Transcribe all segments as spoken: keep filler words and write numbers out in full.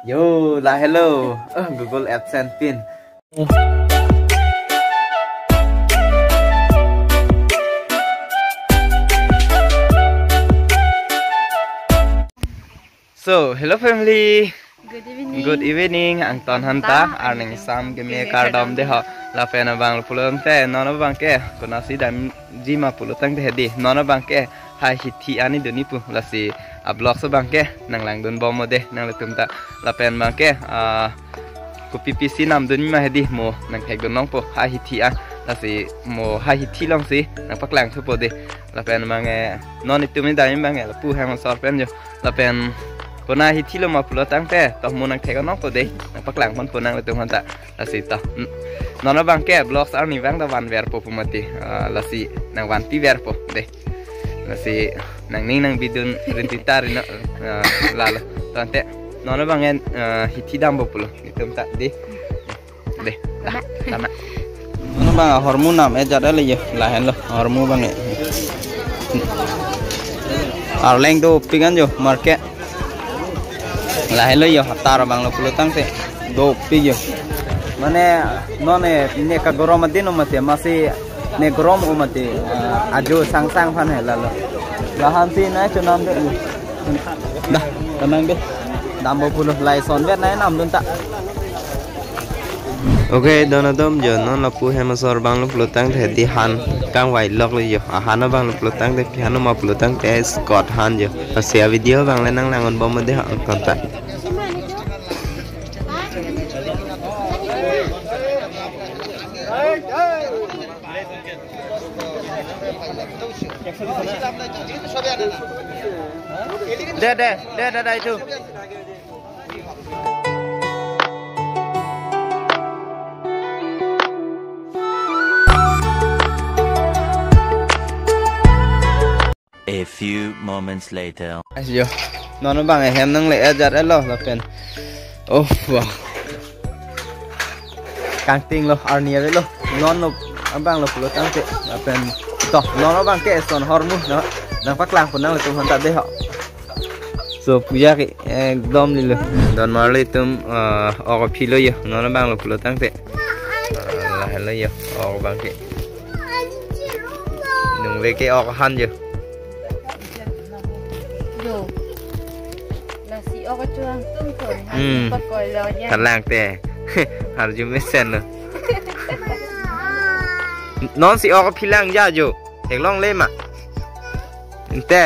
Yo là hello. Uh, Google AdSense pin. So, hello family. Good evening. Good evening. Ang ton hanta arning sam game cardom de ha la pena bang pulon te nono bang ke konasi dam jima pulutang de di nono bang ke hai hithi ani doni pu la si a blog so bang ke nang lang don bom de nang le tumta la pen bang ke a ku ppc nam don ma hedi mo nang thek don nong po hai hithi a la si mo hai hithi long si nang pak lang thu po de la pen bang e non itumi dai bang e la pu ha ma sor pen jo la pen Kona hiti lo ma pulo tang pe toh mo nang theka nok to de nang pak lang pon pon nang le tung hanta la si ta nono bang ke blogs ar ni bang da wan ver po pumati la si nang wan pi ver po de la si nang ning nang bidun rentitar no la la tante nono bang en hiti dam bo pulo itum ta de de ta tama nono bang hormon nam e jada le ye la hen lo hormon bang e ar leng do pingan jo market là hello yo hatar bang lo pulo tang te do piyo mane none ne ka gorom din o mate masi ne gorom o mate ajo sang sang phan he la lo la han ti na cho nam de da tanang de dam bo pulo lai son vet na nam dun ta ok dono dom jo non la pu he ma sor bang lo pulo tang the di han kang wai lok le yo han no bang lo pulo tang de piano ma pulo tang te scott han jo sia video bang le nang nang on bom de ha kon ta Deh deh deh deh deh itu. A few moments later. Ayo, nono bang em nang le ajar lo la pen. Oh wow. Kang ting lo arnia lo. Nono bang lo pulo tang te la pen. Toh nono bang ke son hormon no. Nang pak lang pun nang le tum hanta de ho. So puja ki ekdom li lo. Don marli tum og philo yo nono bang lo pulo tang te. La hello yo og bang ke. Nung le ke og han yo. Yo. Là si o có chuông tung thổi hay bắt coi lo nha. Thật lang te. Har ju mesen lo. Non si o phi lang ya jo. Thek long le ma. Inte.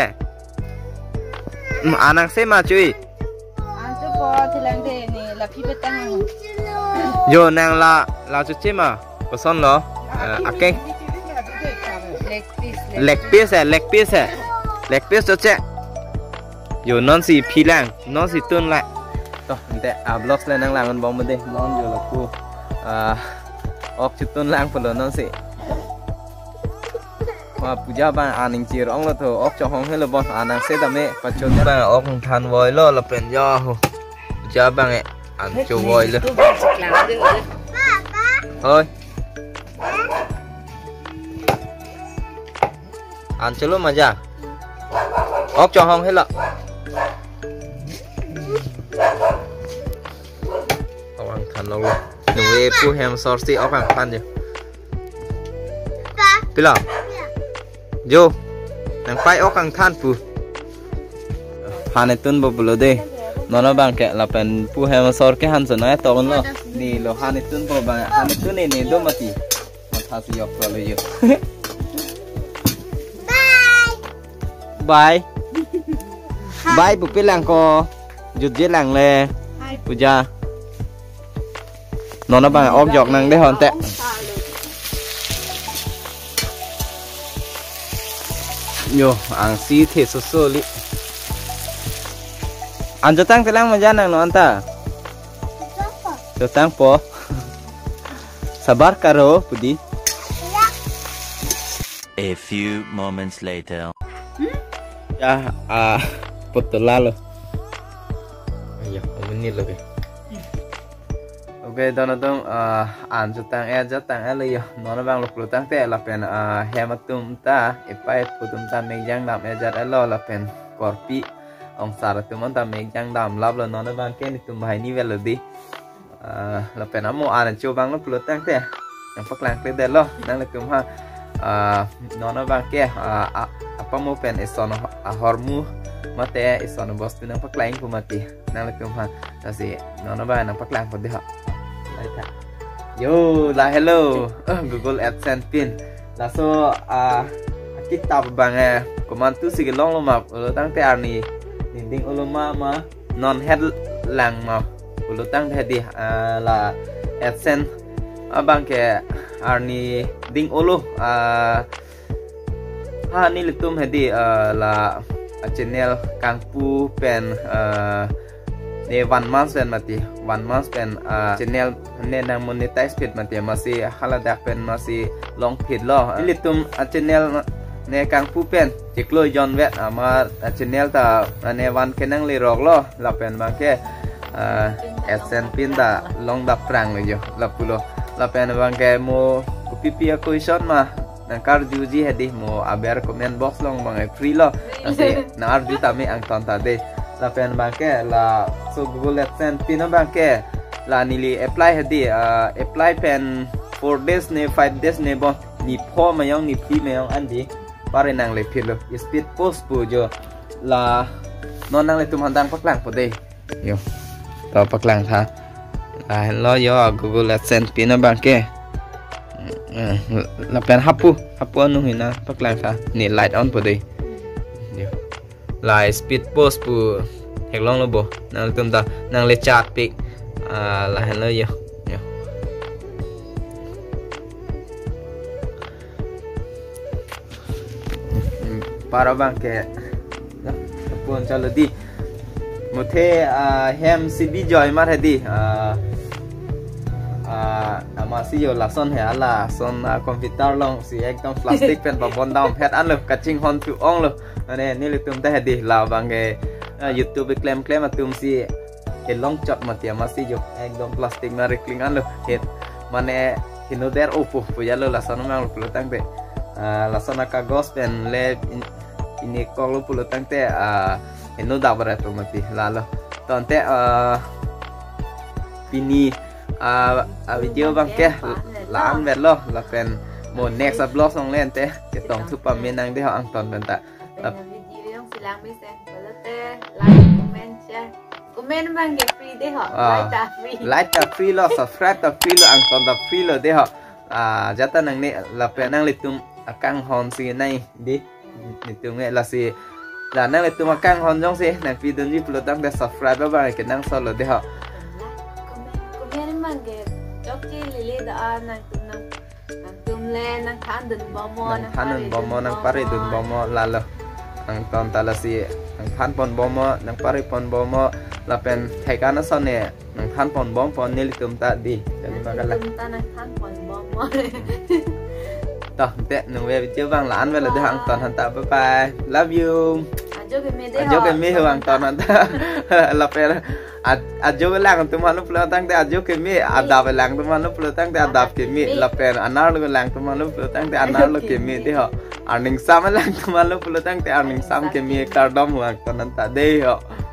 Anang se ma chui. An chu po thì lang de ni là phi bet tang. Yo nang la la chu che ma. Ko son lo. Akeng. Leg piece. Leg piece leg piece. Leg piece cho che. Yo non si phi lang, non si tun lại. Toh, inte a blogs le nang lang on bom de. Non yo la ku. Ah ok chu tun lang pun lo non si. Mà puja bang aning chi rong lo tho ok cho hong he lo bon anang se da me pa chon bang ok than voi lo la pen yo ho puja bang e an chu voi lo thôi an chu lo ma ja ok cho hong he lo ok an than lo nu e pu hem sorti ok an than je pila Yo, nang pai ok ang than pu. Hanetun bo bulo de. Nono bang ke la pen pu he ma sor ke han so na to lo. Ni lo hanetun bo bang hanetun ni ni do mati. Ma tha si yok lo yo. Bye. Bye. Bye bu pe lang ko. Jut je lang le. Puja. Nono bang ok jok nang de hon te. Yo, ang si the so so li. An jotang telang majanang no anta. Jotang po. Sabar karo pudi. A few moments later. Ya, ah, putulah lo. Ayo, menit lagi. Oke, dono dong an jotang e jotang e li no bang lo plutang te la pen hematum ta ipai putum ta mengjang nam e jat elo la pen korpi ông xã là tụi mình ta mình chẳng đam lắm là nó nó bang cái tụi mày ní về là đi là phải nói mua ăn cho bang nó plus tăng thế yang phát lang tới đây lo năng là tụi ha nó nó bang cái apa mau pen eson hormu mate eson bos tu năng phát lang của mati năng là tụi ha là gì nó nó bang năng phát lang của đi họ lại thà yo là hello Google AdSense pin là so kita bang Kuman tu sige long lo ma ulo tang te arni dinding ulo ma ma non head lang ma ulo tang te di la AdSense abang ke arni ding ulo ha ni litum hedi la channel kangpu pen ne one month pen mati one month pen channel ne nang monetize pit mati masih haladak pen masih long pit lo litum channel ne kang pu pen tik lo jon vet ama channel ta ne wan kenang le rok lo la pen bang ke AdSense pin ta long dap prang le yo la pulo la pen bang ke mo pipi aku ison ma nang kar juji hedi mo aber comment box long bang free lo ase na arju ta me ang ton ta de la pen bang ke la so Google AdSense pin bang ke la nili apply hedi apply pen four days ne five days ne bo ni pho ma yong ni pi ma yong andi pare nang le philo speed post pu jo la non nang le tum handang paklang po de yo to paklang tha la lo yo Google AdSense pin bang ke la pen hapu hapu anu hina paklang tha ni light on po de yo la speed post pu hek long lo bo nang tum ta nang le chat pik la hello yo yo para bang ke pun chalo di muthe hem cd joy mar hedi masih yo lason he ala son komputer long si ekdom plastik pen babon down pet an lo kaching hon tu ong lo ane ni litum ta hedi la bang ke youtube claim claim atum si ke long chot matia masih yo ekdom plastik na rekling an lo het mane hinoder opo puya lo lason mang lo tang be lason kagos pen le ini kalau pulau tangte eno dapat itu mati lalu tante ini video bang ke laan verlo lapen mau next upload song len te ketong super menang deh ang ton benta video yang silang bisa kalau te like comment share comment bang ke free deh ho like ta free like ta free lo subscribe ta free lo ang ton ta free lo deh ho jata nang ni lapen nang litum akang hon si nai di itu nge là si là năng itu makan honjong si nang video ni perlu tang de subscribe ba ke nang solo de ha comment mang ke jok chi lili da nang tum nang nang tum le nang than dun bomo nang than dun bomo nang pare dun bomo lalo ang ton tala si nang than pon bomo nang pare pon bomo la pen thai kana son ne nang than pon bom pon ni tum ta di jadi makan la tum ta nang than pon bomo toh te nung về video bang lan về là để hàng toàn hàng ta bye bye love you ajo ke mi hàng toàn hàng ta là phải ajo ke lang tu manu pulau tang te ajo ke mi ada ke lang tu manu pulau tang te ada ke mi là phải anar lo lang tu manu pulau tang te anar lo ke mi de ho earning sam lang tu manu pulau tang te earning sam ke mi kardom hàng toàn hàng ta de ho